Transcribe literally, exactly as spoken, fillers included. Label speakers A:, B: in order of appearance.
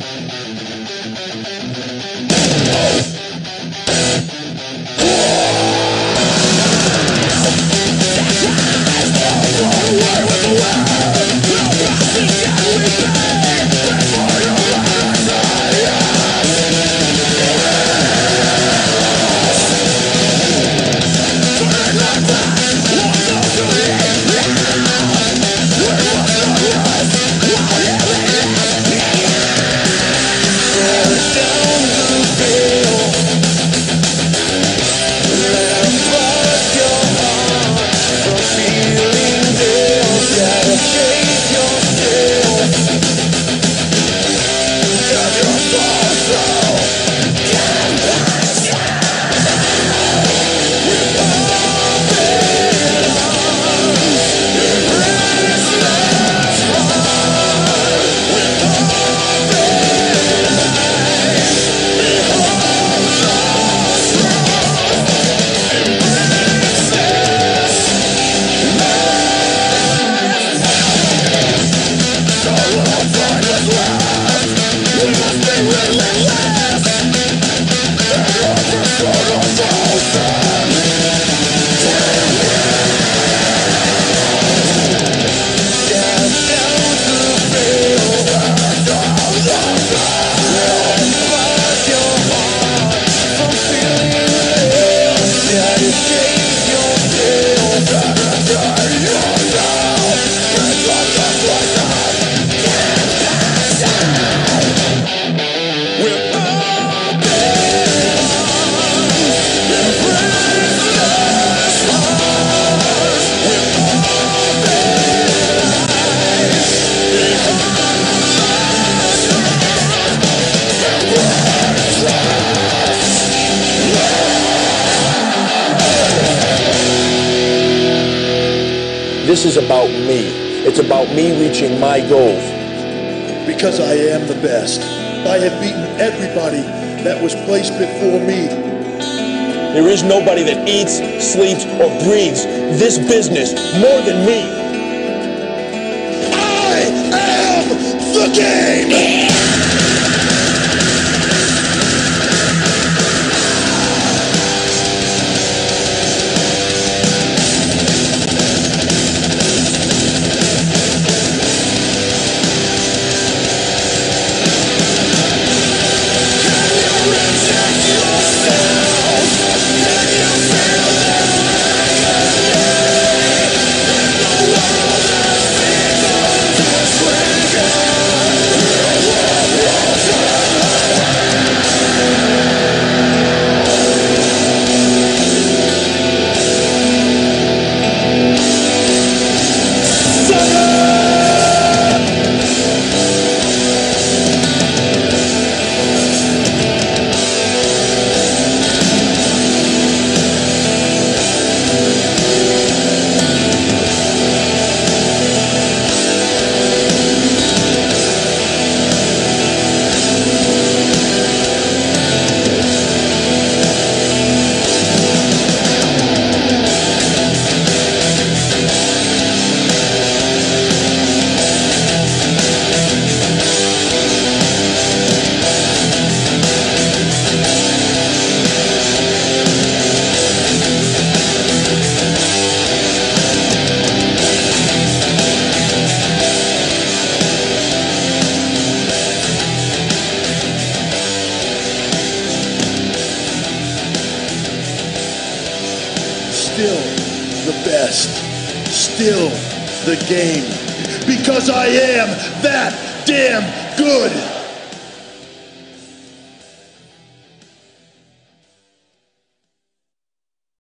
A: This is about me. It's about me reaching my goals.
B: Because I am the best. I have beaten everybody that was placed before me.
A: There is nobody that eats, sleeps, or breathes this business more than me.
B: I am the game! Still the best, still the game, because I am that damn good.